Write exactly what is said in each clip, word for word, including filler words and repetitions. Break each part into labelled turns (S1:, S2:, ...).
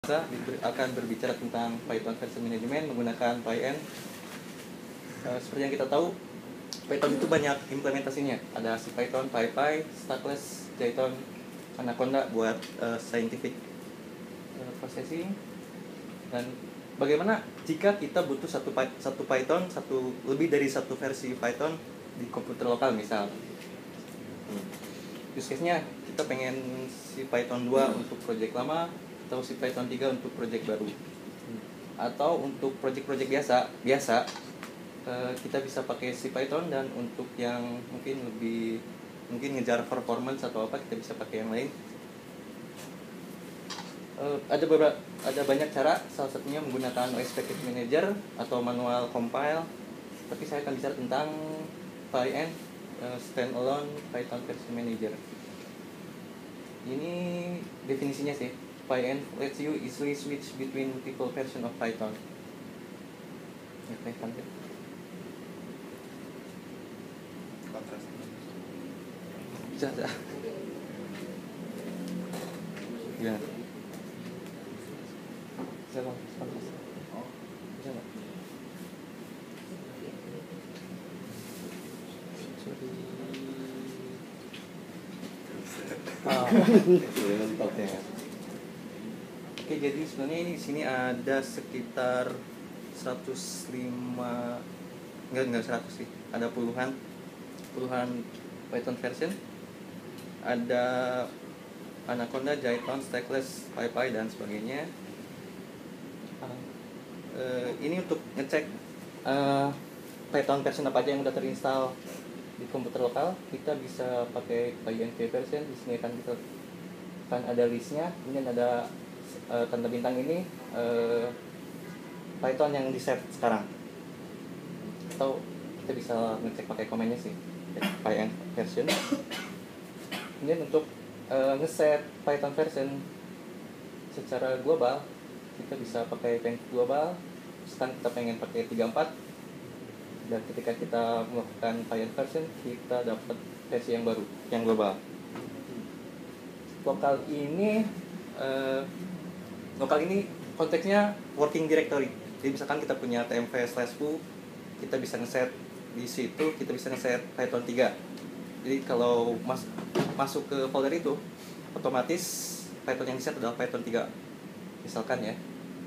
S1: Kita akan berbicara tentang Python Version Management menggunakan Pyen. Uh, seperti yang kita tahu, Python itu banyak implementasinya. Ada CPython, PyPy, Stackless, Jython, Anaconda buat uh, scientific uh, processing. Dan bagaimana jika kita butuh satu satu Python, satu lebih dari satu versi Python di komputer lokal misal. Hmm. Use case-nya kita pengen si Python dua untuk project lama atau si Python tiga untuk project baru. Atau untuk project-project biasa, biasa uh, kita bisa pakai si Python, dan untuk yang mungkin lebih mungkin ngejar performance atau apa, kita bisa pakai yang lain. Uh, ada beberapa ada banyak cara, salah satunya menggunakan O S Package Manager atau manual compile. Tapi saya akan bicara tentang Pyen, uh, standalone Python Version Manager. Ini definisinya sih. Pyen lets you easily switch between multiple version of Python. Oke, lanjut. Bisa, bisa. Ya. Bisa bang, bisa nggak? Sorry. Ah, mentok ya. Oke, jadi sebenarnya ini di sini ada sekitar seratus lima, enggak enggak seratus sih, ada puluhan puluhan Python version. Ada Anaconda, Jython, Stackless, PyPy dan sebagainya. Uh, ini untuk ngecek uh, Python version apa aja yang udah terinstall di komputer lokal. Kita bisa pakai Pyen version. Di sini kan kita kan ada listnya. Kemudian ada uh, tanda bintang ini uh, Python yang di set sekarang. Atau kita bisa ngecek pakai komennya sih, Pyen version. Kemudian untuk uh, ngeset Python version secara global, kita bisa pakai Pyen global. Sekarang kita pengen pakai tiga puluh empat, dan ketika kita melakukan Pyen version, kita dapat versi yang baru, yang global. Lokal ini uh, lokal ini konteksnya working directory. Jadi misalkan kita punya tmv slash foo, kita bisa ngeset di situ, kita bisa ngeset Python tiga. Jadi kalau mas, masuk ke folder itu, otomatis Python yang diset adalah Python tiga. Misalkan ya.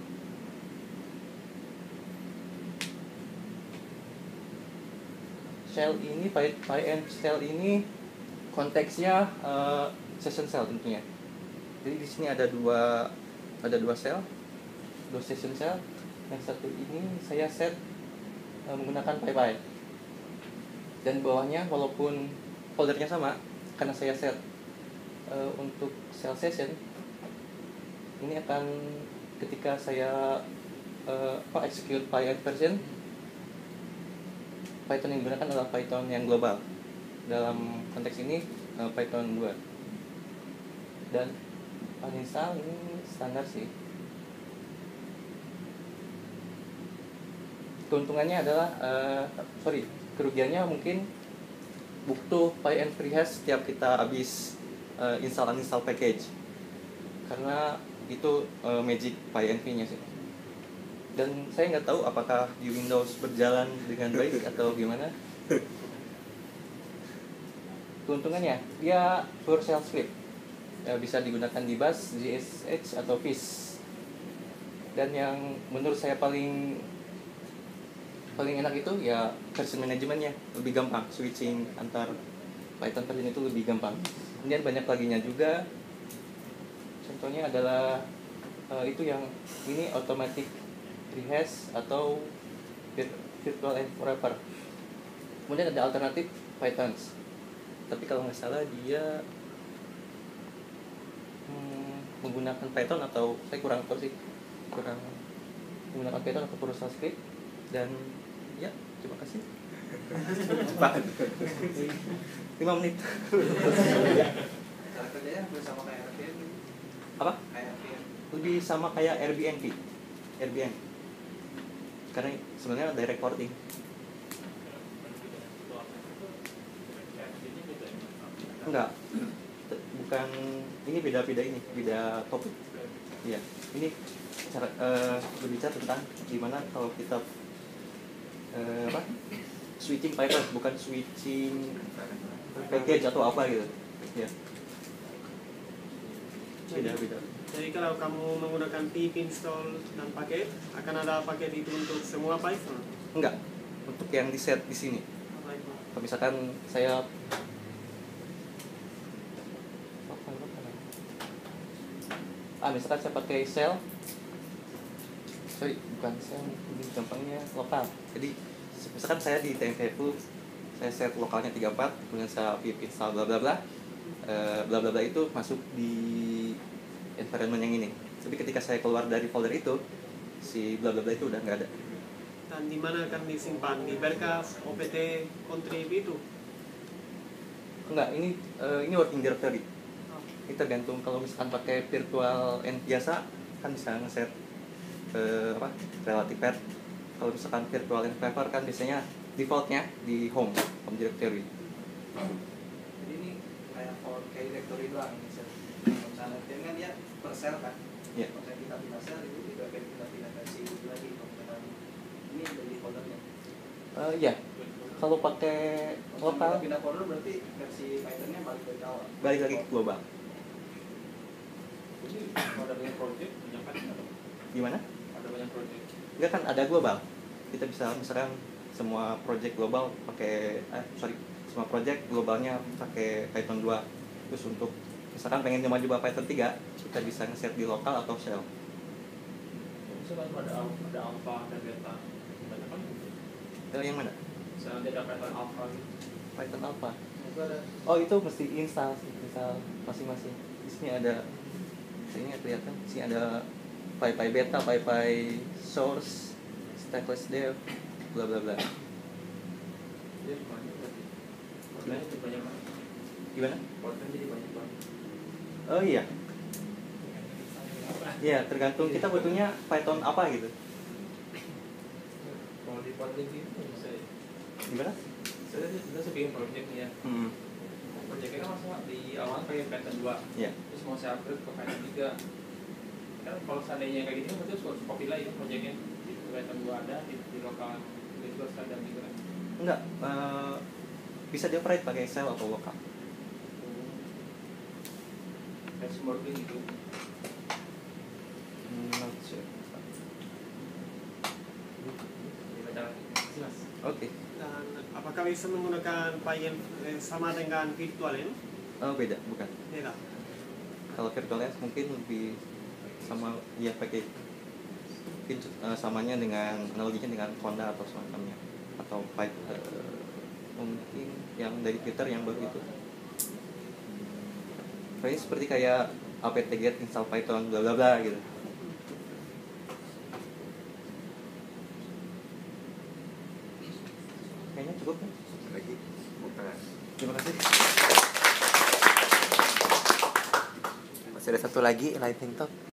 S1: Shell ini, Pyen shell ini konteksnya uh, session shell tentunya. Jadi di sini ada dua ada dua shell, dua session shell. Yang satu ini saya set uh, menggunakan PyPy. Dan bawahnya walaupun foldernya sama, karena saya set uh, untuk shell session, ini akan ketika saya uh, execute Pyen version, Python yang digunakan adalah Python yang global. Dalam konteks ini uh, Python dua. Dan uninstall ini standar sih. Keuntungannya adalah uh, sorry, kerugiannya mungkin butuh Pyen freehash setiap kita habis uh, install uninstall package. Karena itu uh, magic Pyen nya sih. Dan saya nggak tahu apakah di Windows berjalan dengan baik atau gimana. Keuntungannya, dia pure shell script, ya, bisa digunakan di Bash, G S H atau Fish. Dan yang menurut saya paling paling enak itu ya version manajemennya, lebih gampang, switching antar Python version itu lebih gampang. Kemudian banyak laginya juga. Contohnya adalah uh, itu yang ini automatic rehash atau virtual and forever. Kemudian ada alternatif Python, tapi kalau nggak salah dia hmm, menggunakan Python, atau saya kurang tahu sih, kurang menggunakan Python atau PowerShell script. Dan ya, terima kasih. Cepat, lima menit.
S2: Cara kerjanya hampir sama kayak Airbnb.
S1: Apa?
S2: Kayak Airbnb.
S1: Lebih sama kayak Airbnb. Airbnb. Karena sebenarnya direct porting. Enggak, bukan, ini beda-beda ini, beda topik. Iya, ini cara uh, berbicara tentang gimana kalau kita uh, apa switching Python, bukan switching package atau apa gitu. Ya. Beda beda.
S2: Jadi kalau kamu menggunakan pip install dan paket, akan ada paket itu untuk semua Python?
S1: Enggak, untuk yang di set di sini.
S2: Apa itu?
S1: Kalau misalkan saya ah misalkan saya pakai shell, sorry bukan shell, ini gampangnya lokal. Jadi misalkan saya di T M V itu saya set lokalnya tiga puluh empat, kemudian saya pip install bla bla bla, uh, bla bla bla itu masuk di environment yang ini. Tapi ketika saya keluar dari folder itu, si bla bla bla itu udah nggak ada.
S2: Dan di mana akan disimpan? Di berkas, O P T, contrib itu?
S1: Enggak, ini uh, ini working directory. Ini tergantung, kalau misalkan pakai virtual env biasa kan bisa ngeset uh, apa relative path. Kalau misalkan virtual env kan biasanya defaultnya di home home directory.
S3: Jadi ini kayak for kayak directory doang ini set. Misalnya kan dia per cell kan.
S1: Iya.
S3: Kalau kita pindah cell itu juga kayak kita pindah versi lagi. Ini dari foldernya.
S1: Uh, iya. Kalau pakai lokal
S3: pindah folder berarti versi Python-nya balik dari awal.
S1: balik lagi ke global.
S3: Jadi kalau ada banyak project, banyak kan?
S1: Gimana?
S3: Ada banyak project.
S1: Enggak kan ada global. Kita bisa misalkan semua project global pakai eh sorry, semua project globalnya pakai Python dua. Terus untuk misalkan pengen coba-coba Python tiga, kita bisa nge-set di lokal atau shell.
S3: Misalnya ada ada alpha, ada beta. Banyak kan?
S1: Eh, yang mana?
S3: Misalnya ada Python alpha gitu.
S1: Python apa?
S3: Itu ada.
S1: Oh, itu mesti install sih, install masing-masing. Di sini ada sini kelihatan, di sini ada PyPy beta, PyPy source, stateless dev, bla bla bla.
S3: Dia banyak berarti. Portnya jadi banyak banget.
S1: Gimana?
S3: Portnya jadi banyak banget.
S1: Oh iya. Iya, tergantung kita butuhnya Python apa gitu.
S3: Kalau di project itu bisa.
S1: Gimana?
S3: Saya kita sebikin project nih ya.
S1: Hmm.
S3: Projectnya kan masa di awal pakai Python dua.
S1: Iya.
S3: Terus mau saya upgrade ke Python tiga. Kan kalau seandainya kayak gini kan berarti harus copy lagi projectnya. Di Python dua ada, di, di lokal itu standar juga kan.
S1: Enggak, uh, bisa di operate pakai shell atau lokal.
S3: Kayak sumber gitu.
S1: Hmm, not sure.
S3: Dibaca lagi. Jelas.
S1: Oke.
S2: Dan apakah bisa menggunakan Pyen eh, sama dengan virtualen?
S1: Oh, beda, bukan.
S2: Beda.
S1: Kalau virtual env mungkin lebih sama ya pakai mungkin uh, samanya dengan analoginya dengan Conda atau semacamnya atau Python uh, mungkin yang dari Twitter yang baru itu. Kayaknya seperti kayak apt-get install Python bla bla bla gitu. Kayaknya cukup kan?
S4: Lagi.
S1: Terima kasih.
S4: Masih ada satu lagi lightning talk.